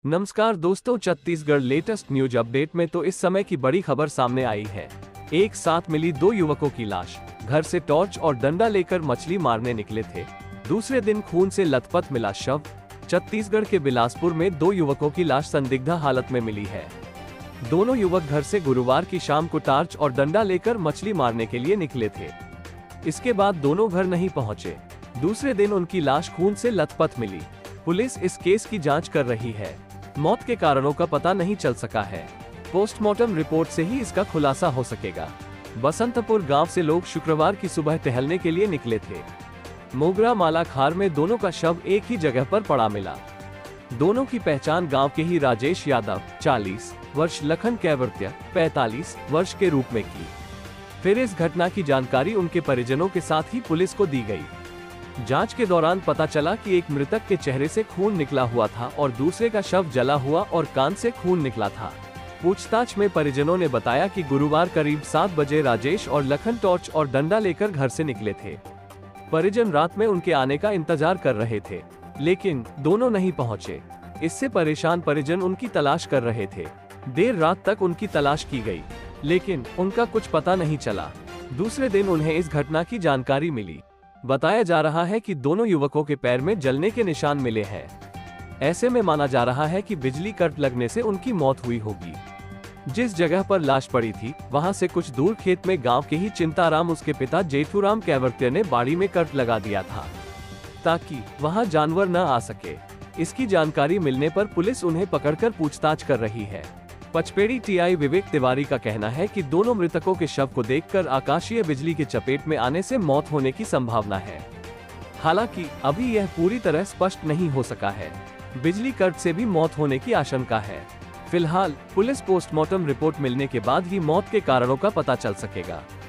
नमस्कार दोस्तों, Chhattisgarh latest news update में तो इस समय की बड़ी खबर सामने आई है। एक साथ मिली दो युवकों की लाश। घर से टॉर्च और डंडा लेकर मछली मारने निकले थे, दूसरे दिन खून से लथपथ मिला शव। छत्तीसगढ़ के बिलासपुर में दो युवकों की लाश संदिग्ध हालत में मिली है। दोनों युवक घर से गुरुवार की शाम को टॉर्च और डंडा लेकर मछली मारने के लिए निकले थे। इसके बाद दोनों घर नहीं पहुंचे। दूसरे दिन उनकी लाश खून से लथपथ मिली। पुलिस इस केस की जांच कर रही है। मौत के कारणों का पता नहीं चल सका है। पोस्टमार्टम रिपोर्ट से ही इसका खुलासा हो सकेगा। बसंतपुर गांव से लोग शुक्रवार की सुबह टहलने के लिए निकले थे। मोगरा मालाखार में दोनों का शव एक ही जगह पर पड़ा मिला। दोनों की पहचान गांव के ही राजेश यादव 40 वर्ष, लखन कैवर्त्य 45 वर्ष के रूप में की। फिर इस घटना की जानकारी उनके परिजनों के साथ ही पुलिस को दी गई। जांच के दौरान पता चला कि एक मृतक के चेहरे से खून निकला हुआ था और दूसरे का शव जला हुआ और कान से खून निकला था। पूछताछ में परिजनों ने बताया कि गुरुवार करीब 7 बजे राजेश और लखन टॉर्च और डंडा लेकर घर से निकले थे। परिजन रात में उनके आने का इंतजार कर रहे थे, लेकिन दोनों नहीं पहुंचे। इससे परेशान परिजन उनकी तलाश कर रहे थे। देर रात तक उनकी तलाश की गई, लेकिन उनका कुछ पता नहीं चला। दूसरे दिन उन्हें इस घटना की जानकारी मिली। बताया जा रहा है कि दोनों युवकों के पैर में जलने के निशान मिले हैं। ऐसे में माना जा रहा है कि बिजली कट लगने से उनकी मौत हुई होगी। जिस जगह पर लाश पड़ी थी, वहां से कुछ दूर खेत में गांव के ही चिंताराम उसके पिता जेठूराम कैवर्त्य ने बाड़ी में कट लगा दिया था, ताकि वहां जानवर न आ सके। इसकी जानकारी मिलने पर पुलिस उन्हें पकड़कर पूछताछ कर रही है। पचपेड़ी टीआई विवेक तिवारी का कहना है कि दोनों मृतकों के शव को देखकर आकाशीय बिजली की चपेट में आने से मौत होने की संभावना है। हालांकि अभी यह पूरी तरह स्पष्ट नहीं हो सका है। बिजली कट से भी मौत होने की आशंका है। फिलहाल पुलिस पोस्टमार्टम रिपोर्ट मिलने के बाद ही मौत के कारणों का पता चल सकेगा।